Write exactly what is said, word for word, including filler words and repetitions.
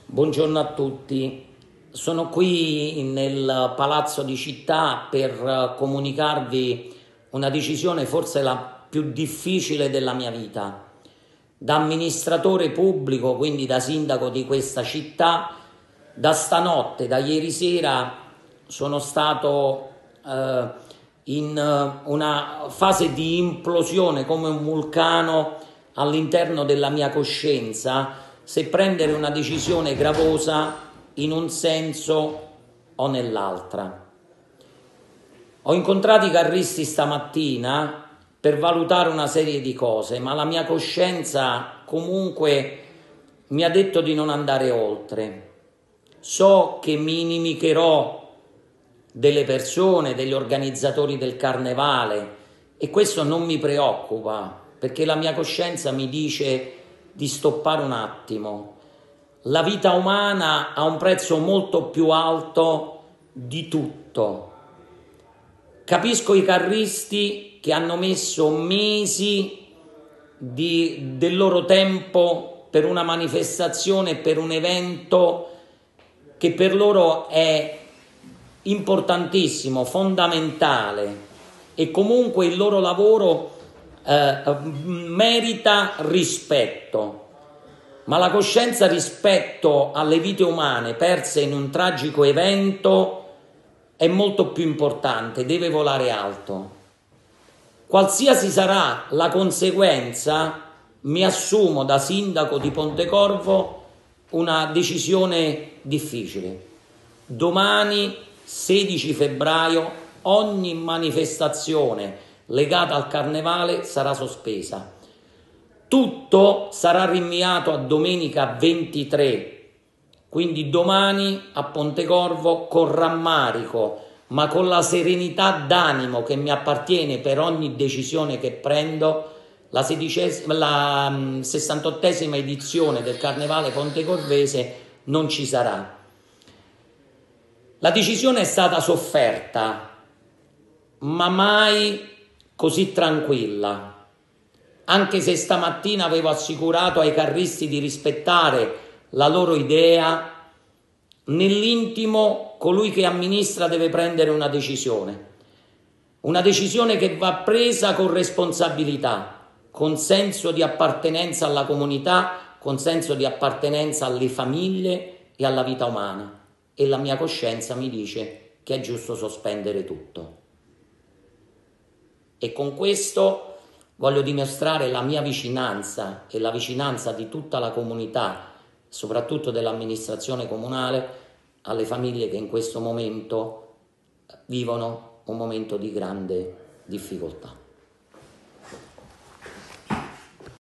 Buongiorno a tutti, sono qui nel Palazzo di Città per comunicarvi una decisione forse la più difficile della mia vita. Da amministratore pubblico, quindi da sindaco di questa città, da stanotte, da ieri sera, sono stato eh, in una fase di implosione come un vulcano all'interno della mia coscienza, se prendere una decisione gravosa in un senso o nell'altra. Ho incontrato i carristi stamattina per valutare una serie di cose, ma la mia coscienza comunque mi ha detto di non andare oltre. So che mi inimicherò delle persone, degli organizzatori del carnevale, e questo non mi preoccupa, perché la mia coscienza mi dice di stoppare un attimo. La vita umana ha un prezzo molto più alto di tutto. Capisco i carristi che hanno messo mesi di, del loro tempo per una manifestazione, per un evento che per loro è importantissimo, fondamentale, e comunque il loro lavoro eh, merita rispetto. Ma la coscienza rispetto alle vite umane perse in un tragico evento è molto più importante, deve volare alto. Qualsiasi sarà la conseguenza, mi assumo da sindaco di Pontecorvo una decisione difficile. Domani, sedici febbraio, ogni manifestazione legata al carnevale sarà sospesa. Tutto sarà rinviato a domenica ventitré, quindi domani a Pontecorvo, con rammarico, ma con la serenità d'animo che mi appartiene per ogni decisione che prendo, la, la sessantottesima edizione del Carnevale Pontecorvese non ci sarà. La decisione è stata sofferta, ma mai così tranquilla. Anche se stamattina avevo assicurato ai carristi di rispettare la loro idea, nell'intimo colui che amministra deve prendere una decisione. Una decisione che va presa con responsabilità, con senso di appartenenza alla comunità, con senso di appartenenza alle famiglie e alla vita umana. E la mia coscienza mi dice che è giusto sospendere tutto. E con questo voglio dimostrare la mia vicinanza e la vicinanza di tutta la comunità, soprattutto dell'amministrazione comunale, alle famiglie che in questo momento vivono un momento di grande difficoltà.